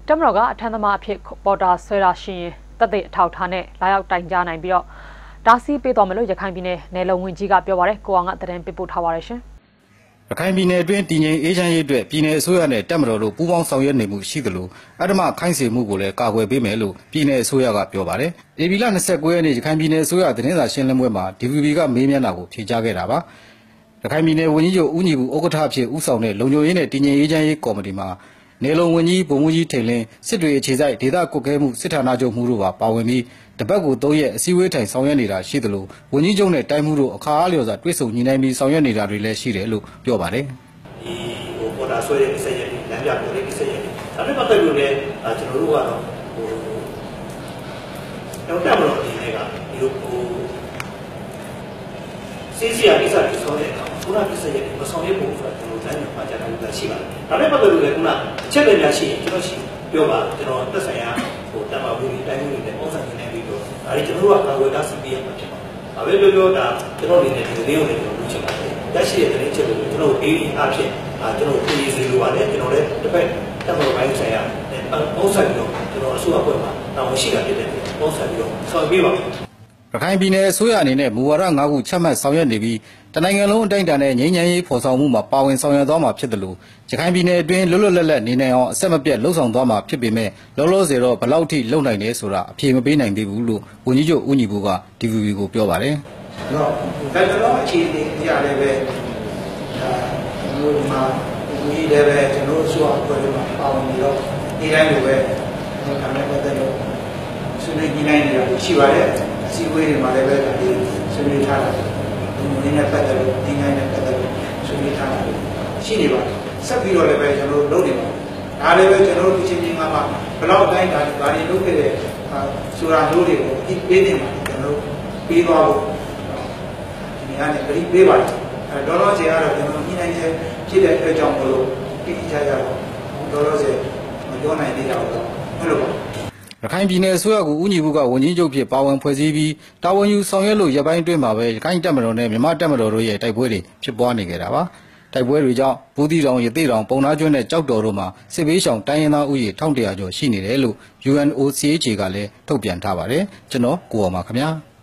တမတော်ကအထမ်းသမားအဖြစ်ပေါ်တာဆွဲတာရှိရင်တပ်တွေအထောက်ထားနဲ့လာရောက်တိုင်ကြားနိုင်ပြီးတော့တားဆီးပေးသွားမယ်လို့ရခိုင်ပြည်နယ်နယ်လုံဝင်ကြီးကပြောပါတယ်ကိုအောင်ကသတင်းပေးပို့ထားပါတယ်ရှင်ရခိုင်ပြည်နယ်အတွင်းတည်ငြိမ်အေးချမ်းရေးအတွက်ပြည်နယ်အစိုးရနဲ့တပ်မတော်တို့ပူးပေါင်းဆောင်ရွက်နေမှုရှိသလိုအဓမ္မခိုင်းစေမှုကိုလည်းကာကွယ်ပေးမယ်လို့ပြည်နယ်အစိုးရကပြောပါတယ်။ဧပြီလ29ရက်နေ့ရခိုင်ပြည်နယ်အစိုးရသတင်းစာရှင်းလင်းပွဲမှာ DVB ကမေးမြန်းတာကိုဖြေကြားခဲ့တာပါ။ရခိုင်ပြည်နယ်ဝန်ကြီးချုပ်ဦးညီဘူးဥက္ကဋ္ဌအဖြစ်ဦးဆောင်တဲ့လုံခြုံရေးနဲ့တည်ငြိမ်အေးချမ်းရေးကော်မတီမှာနယ်လုံဝန်ကြီးဗိုလ်မှူးကြီးထိန်လင်းစစ်တွေအခြေစိုက်ဒေသကွပ်ကဲမှုစစ်ဌာနချုပ်မှုတို့ပါဝင်ပြီးတပတ်ကို3ရက်အစည်းအဝေးထိုင်ဆောင်ရွက်နေတာရှိသလိုဝန်ကြီးချုပ်နဲ့တိုင်းမှုတို့အခါအားလျော်စွာတွေ့ဆုံညှိနှိုင်းပြီးဆောင်ရွက်နေတာတွေလည်းရှိတယ်လို့ပြောပါတယ်။ပေါ်တာဆွဲတဲ့ကိစ္စရပ်တွေလမ်းပြပေါ်တဲ့ကိစ္စရပ်တွေဒါနဲ့ပတ်သက်လို့လည်းကျွန်တော်တို့ကတော့တော့တက်မလို့ဒီနေ့ကဒီလိုစီစီယာကိစ္စတွေဆောင်တဲ့အခါခုနကိစ္စရပ်တွေမဆောင်ရွက်ဖို့ဆိုတာကျွန်တော်တိုင်းမှာကြားတာလည်းရှိပါတယ်။ဒါနဲ့ပတ်သက်လို့လည်းခုနအချက်တွေများရှိရင်ကျွန်တော်ရှိပြောပါကျွန်တော်သက်ဆိုင်ရာတမဘူးတိုင်းမှုတွေနဲ့ပုံစံနေပြီးတော့အဲဒီကျွန်တော်တို့ကကာဝေးတာစီပီရမှာဖြစ်ပါတယ်။ဒါပဲပြောတာကျွန်တော်အနေနဲ့ဒီလေးကိုလည်းကျွန်တော်လုပ်ချင်ပါတယ်။တက်ရှိတဲ့သတင်းချက်တွေကိုကျွန်တော်အေးအေးအဖြစ်ကျွန်တော်ပြည်စီလိုပါနဲ့ကျွန်တော်လည်းတစ်ဖက်တက်မလို့ပိုင်းဆိုင်ရာပုံစံပြီးတော့ကျွန်တော်အစိုးရဘက်မှာတာဝန်ရှိတာဖြစ်တဲ့ပုံစံပြီးတော့ဆောင်ရွက်ပေးပါမယ်။ရခိုင်ပြည်နယ်အစိုးရအနေနဲ့မူဝါဒ9ခုချမှတ်ဆောင်ရွက်နေပြီးတနိုင်ငံလုံးအတိုင်းအတာနဲ့ငြိမ်းချမ်းရေးဖော်ဆောင်မှုမှာပါဝင်ဆောင်ရွက်သွားမှာဖြစ်တယ်လို့ရခိုင်ပြည်နယ်အတွင်းလွတ်လွတ်လပ်လပ်နေနိုင်အောင်အဆက်မပြတ်လှုံ့ဆော်သွားမှာဖြစ်ပေမဲ့လောလောဆယ်တော့ဘယ်လောက်ထိလုံနိုင်လဲဆိုတာအဖြေမပေးနိုင်သေးဘူးလို့ဝန်ကြီးချုပ်ဦးညီဘူးက DVB ကိုပြောပါတယ်။တော့ဒါတော့အခြေအနေကြရတယ်ပဲကျွန်တော်မှာဒီလည်းပဲကျွန်တော်ဆိုအဖွဲ့တွေမှာပါဝင်ပြီးတော့ဒီတိုင်းလိုပဲကျွန်တော်လည်းပတ်သက်လို့ဆွေးနွေးကြည့်နိုင်နေတာရှိပါတယ်အစည်းအဝေးတွေမှာလည်းပဲဒီဆွေးနွေးထားတာဒီနေ့ပတ်သက်လို့ဒီတိုင်းနဲ့ပတ်သက်လို့ဆွေးနွေးထားတာရှိနေပါတယ်ဆက်ပြီးတော့လည်းပဲကျွန်တော်လုပ်နေပါတယ်ဒါလည်းပဲကျွန်တော်တို့ဒီချင်းချင်းကမှဘယ်တော့တိုင်းဒါတွေလုပ်ခဲ့တဲ့ဆိုတာမျိုးတွေကိုအပေးနေမှာကျွန်တော်ပြီးသွားဖို့ဒီနေ့ကနေပြပေးပါတယ်ဒေါ်လာကျေကတော့ကျွန်တော်ညှိနှိုင်းချက်ဖြစ်တဲ့အတွက်ကြောင့်မလို့ပြည်ကြရတော့ဒေါ်လာကျေမပြောနိုင်သေးတာတော့အဲ့လိုပါရခိုင်ပြည်နယ်အစိုးရကဦးညီဘူးကဝန်ကြီးချုပ်ဖြစ်ပါဝင်ဖွဲ့စည်းပြီးတာဝန်ယူဆောင်ရွက်လို့ရပိုင်းအတွင်းမှာပဲရခိုင်တပ်မတော်နဲ့မြန်မာတပ်မတော်တို့ရဲ့တိုက်ပွဲတွေဖြစ်ပွားနေကြတာပါတိုက်ပွဲတွေကြောင့်ဘူးတီတောင်ရသေးတောင်ပုံနာကျွန်းနဲ့ကြောက်တော်တို့မှာစစ်ဘေးရှောင်တိုင်းရင်းသားဥယျာဉ်1100ကျော်ရှိနေတယ်လို့ UNOCHA ကလည်းထုတ်ပြန်ထားပါတယ်ကျွန်တော်ကိုအောင်ပါခင်ဗျာ